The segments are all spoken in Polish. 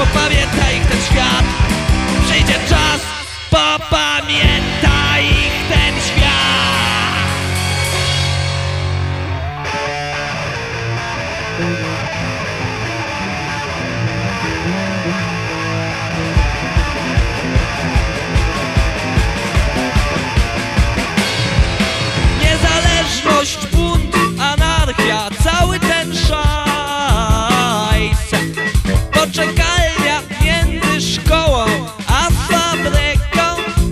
popamiętaj ich ten świat. Przyjdzie czas, popamiętaj ich ten świat. Niezależność, bunt, anarchia, cały ten szajs. Poczekalnia między szkołą a fabryką.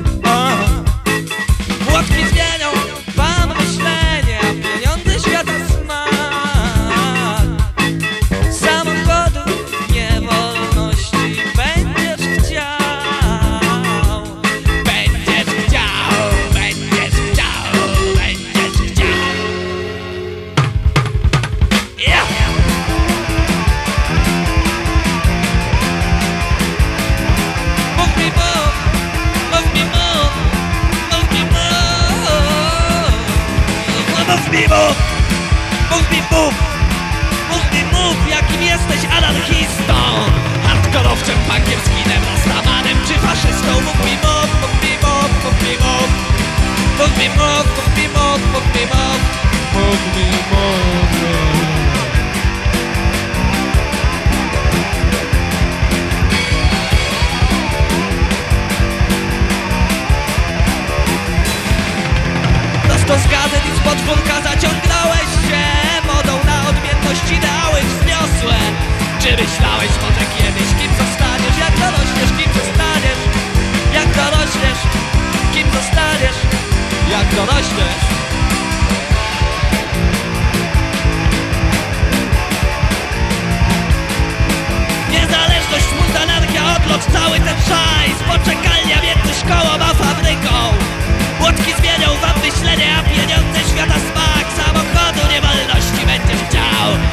Młotki zmienią wam myślenie, a pieniądze świata smak. Samochodu niewolności będziesz chciał. Będziesz chciał, będziesz chciał, będziesz chciał. Yeah. Mów mi, mów, mów mi, mów, mów mi, mów. Mów mi, mów, mów mi, mów, mów mi, mów, jakim jesteś anarchistą, hardkorowcem, punkiem, skinem, rastamanem czy faszystą. Mów mi, mów, mów mi, mów, mów mi, mów. Mów mi, mów, mów mi, mów, mów mi, mów. Mów mi, mów. Prosto z gazet i z podwórka zaciągnąłeś się modą na odmienność, ideały wzniosłe. Czy myślałeś może kiedyś, kim zostaniesz? Jak dorośniesz, kim zostaniesz? Jak dorośniesz, kim zostaniesz? Jak dorośniesz? Niezależność, bunt, anarchia, odlot, cały ten szajs. Poczekalnia między szkołą a fabryką. Młotki zmienią wam myślenie, a pieniądze świata smak. Samochodu niewolności będziesz chciał.